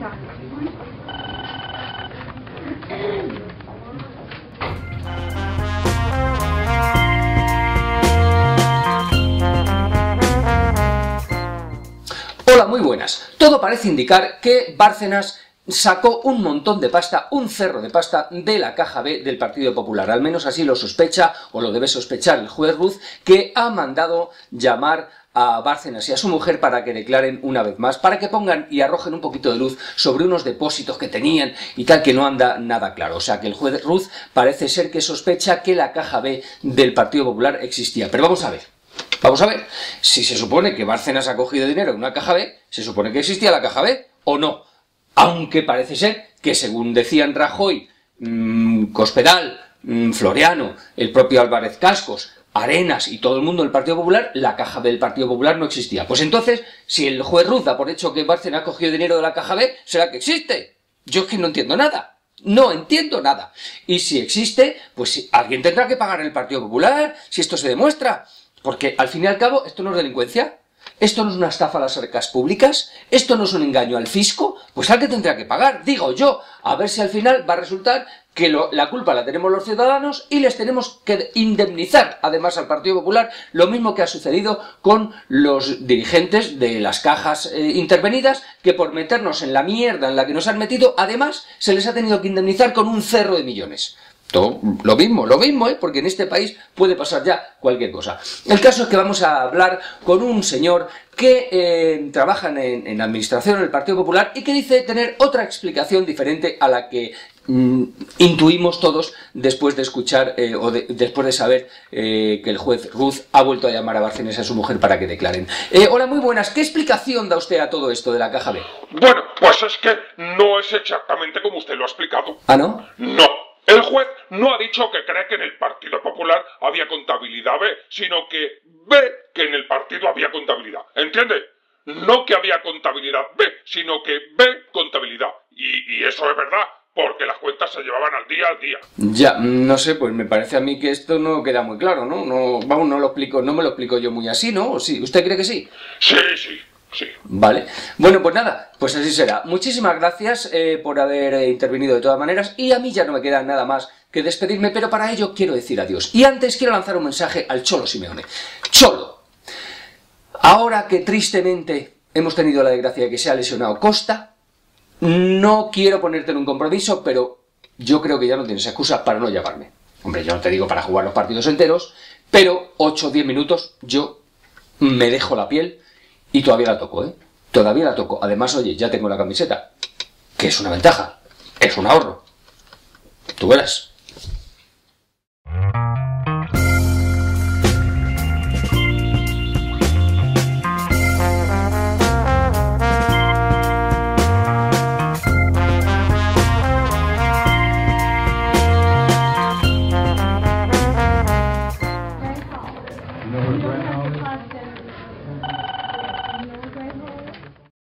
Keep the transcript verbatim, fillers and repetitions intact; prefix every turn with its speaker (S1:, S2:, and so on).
S1: Hola, muy buenas. Todo parece indicar que Bárcenas sacó un montón de pasta, un cerro de pasta de la caja B del Partido Popular. Al menos así lo sospecha, o lo debe sospechar el juez Ruz, que ha mandado llamar a Bárcenas y a su mujer para que declaren una vez más, para que pongan y arrojen un poquito de luz sobre unos depósitos que tenían y tal, que no anda nada claro. O sea que el juez Ruz parece ser que sospecha que la caja B del Partido Popular existía. Pero vamos a ver. Vamos a ver, si se supone que Bárcenas ha cogido dinero en una caja B, se supone que existía la caja B, ¿o no? Aunque parece ser que, según decían Rajoy, mmm, Cospedal, mmm, Floriano, el propio Álvarez Cascos, Arenas y todo el mundo del Partido Popular, la caja B del Partido Popular no existía. Pues entonces, si el juez Ruz da por hecho que Bárcenas ha cogido dinero de la caja B, ¿será que existe? Yo es que no entiendo nada. No entiendo nada. Y si existe, pues si alguien tendrá que pagar el Partido Popular, si esto se demuestra. Porque, al fin y al cabo, esto no es delincuencia, esto no es una estafa a las arcas públicas, esto no es un engaño al fisco, pues alguien tendrá que pagar, digo yo, a ver si al final va a resultar que lo, la culpa la tenemos los ciudadanos y les tenemos que indemnizar, además, al Partido Popular, lo mismo que ha sucedido con los dirigentes de las cajas eh, intervenidas, que por meternos en la mierda en la que nos han metido, además, se les ha tenido que indemnizar con un cerro de millones. Todo lo mismo, lo mismo, ¿eh? Porque en este país puede pasar ya cualquier cosa. El caso es que vamos a hablar con un señor que eh, trabaja en, en administración en el Partido Popular y que dice tener otra explicación diferente a la que mm, intuimos todos después de escuchar eh, o de, después de saber eh, que el juez Ruz ha vuelto a llamar a Bárcenas y a su mujer para que declaren. Eh, hola, muy buenas. ¿Qué explicación da usted a todo esto de la caja B?
S2: Bueno, pues es que no es exactamente como usted lo ha explicado.
S1: ¿Ah, no?
S2: No. El juez no ha dicho que cree que en el Partido Popular había contabilidad B, sino que ve que en el partido había contabilidad. ¿Entiende? No que había contabilidad B, sino que ve contabilidad. Y, y eso es verdad, porque las cuentas se llevaban al día al día.
S1: Ya, no sé, pues me parece a mí que esto no queda muy claro, ¿no? No, vamos, no lo explico, no me lo explico yo muy así, ¿no? ¿O sí? ¿Usted cree que sí?
S2: Sí, sí. Sí.
S1: Vale, bueno, pues nada, pues así será. Muchísimas gracias eh, por haber eh, intervenido de todas maneras, y a mí ya no me queda nada más que despedirme, pero para ello quiero decir adiós. Y antes quiero lanzar un mensaje al Cholo Simeone. Cholo, ahora que tristemente hemos tenido la desgracia de que se ha lesionado Costa, no quiero ponerte en un compromiso, pero yo creo que ya no tienes excusa para no llamarme. Hombre, yo no te digo para jugar los partidos enteros, pero ocho o diez minutos yo me dejo la piel. Y todavía la toco, ¿eh? Todavía la toco. Además, oye, ya tengo la camiseta, que es una ventaja, es un ahorro. Tú verás.